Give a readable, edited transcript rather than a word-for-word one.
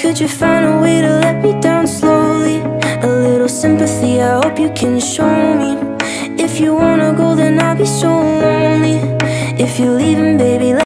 Could you find a way to let me down slowly? A little sympathy, I hope you can show me. If you wanna go, then I'll be so lonely. If you're leaving, baby,